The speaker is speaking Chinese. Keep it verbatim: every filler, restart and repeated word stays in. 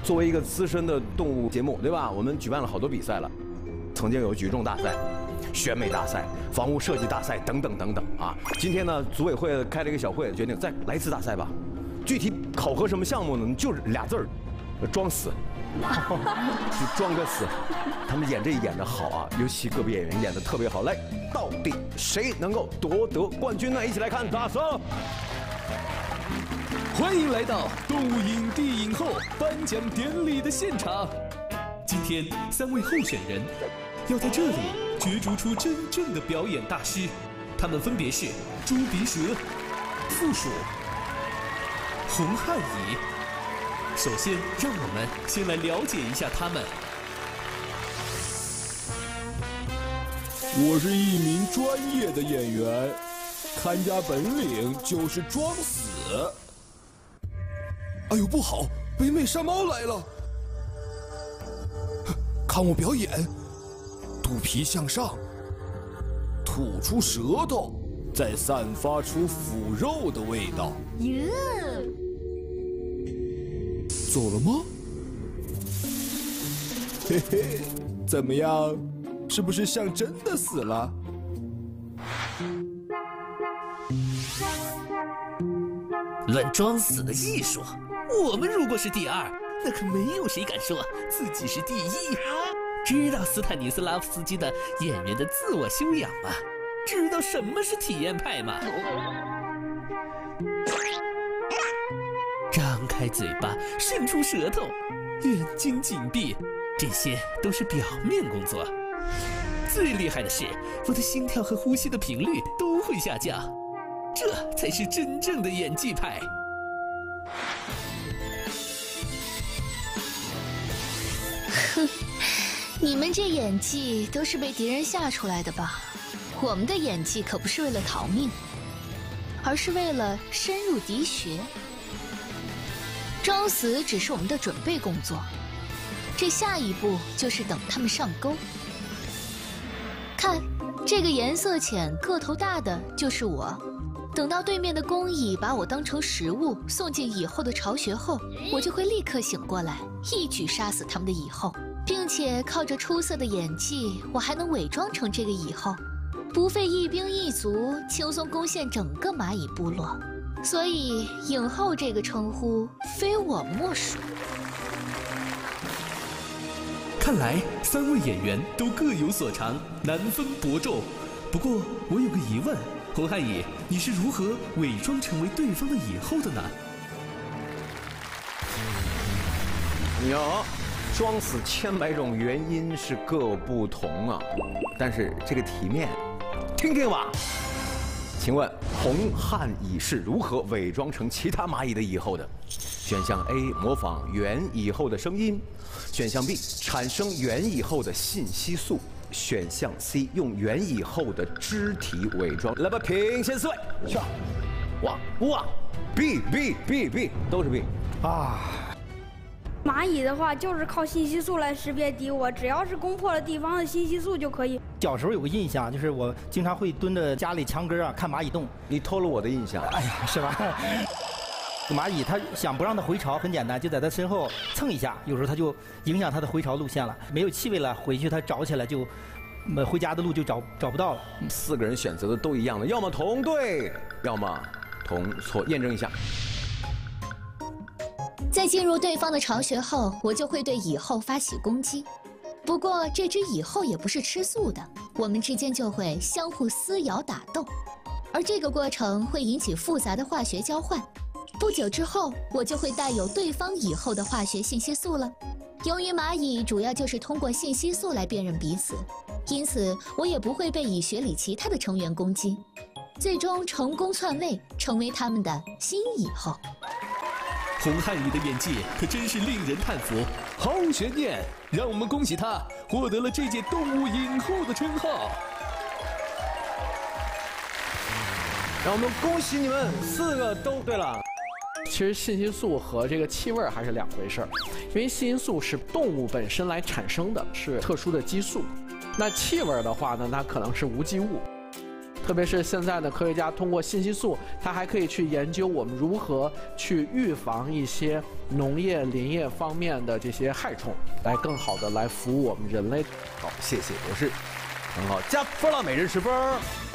作为一个资深的动物节目，对吧？我们举办了好多比赛了，曾经有举重大赛、选美大赛、房屋设计大赛等等等等啊。今天呢，组委会开了一个小会，决定再来一次大赛吧。具体考核什么项目呢？就是俩字儿，装死。就装个死。他们演这演得好啊，尤其个别演员演得特别好。来，到底谁能够夺得冠军呢？一起来看大赛。 欢迎来到动物影帝影后颁奖典礼的现场。今天三位候选人要在这里角逐出真正的表演大师，他们分别是猪鼻蛇、负鼠、红汉蚁。首先，让我们先来了解一下他们。 我是一名专业的演员，看家本领就是装死。哎呦，不好，北美山猫来了！看我表演，肚皮向上，吐出舌头，再散发出腐肉的味道。 哟， 走了吗？嘿嘿，怎么样？是不是像真的死了？ 论装死的艺术，我们如果是第二，那可没有谁敢说自己是第一。知道斯坦尼斯拉夫斯基的演员的自我修养吗？知道什么是体验派吗？张开嘴巴，伸出舌头，眼睛紧闭，这些都是表面工作。最厉害的是，我的心跳和呼吸的频率都会下降，这才是真正的演技派。 哼，你们这演技都是被敌人吓出来的吧？我们的演技可不是为了逃命，而是为了深入敌穴。装死只是我们的准备工作，这下一步就是等他们上钩。看，这个颜色浅、个头大的就是我。等到对面的工蚁把我当成食物送进蚁后的巢穴后，我就会立刻醒过来，一举杀死他们的蚁后，并且靠着出色的演技，我还能伪装成这个蚁后，不费一兵一卒，轻松攻陷整个蚂蚁部落。所以，影后这个称呼非我莫属。 看来三位演员都各有所长，难分伯仲。不过我有个疑问，红汉蚁，你是如何伪装成为对方的蚁后的呢？ 有，装死千百种原因是各不同啊。但是这个题面，听听吧。请问红汉蚁是如何伪装成其他蚂蚁的蚁后的？选项 A 模仿原蚁后的声音，选项 B 产生原蚁后的信息素，选项 C 用原蚁后的肢体伪装。来吧，平先思维，去，哇哇 ，B B B B 都是 B 啊。蚂蚁的话就是靠信息素来识别敌我，只要是攻破了地方的信息素就可以。 小时候有个印象，就是我经常会蹲着家里墙根啊看蚂蚁洞。 你偷了我的印象。 哎呀，是吧？蚂蚁它想不让它回巢很简单，就在它身后蹭一下，有时候它就影响它的回巢路线了。没有气味了，回去它找起来就，呃，回家的路就找找不到了。 四个人选择的都一样的，要么同对，要么同错，验证一下。 在进入对方的巢穴后，我就会对蚁后发起攻击。不过这只蚁后也不是吃素的，我们之间就会相互撕咬打斗，而这个过程会引起复杂的化学交换。不久之后，我就会带有对方蚁后的化学信息素了。由于蚂蚁主要就是通过信息素来辨认彼此，因此我也不会被蚁穴里其他的成员攻击，最终成功篡位，成为他们的新蚁后。 红汉蚁的演技可真是令人叹服，毫无悬念，让我们恭喜他获得了这届动物影后的称号。 让我们恭喜你们四个都对了。 其实信息素和这个气味还是两回事儿，因为信息素是动物本身来产生的，是特殊的激素。那气味的话呢，它可能是无机物， 特别是现在的科学家通过信息素，它还可以去研究我们如何去预防一些农业、林业方面的这些害虫，来更好的来服务我们人类。 好，谢谢博士，很好，加分了，每人十分。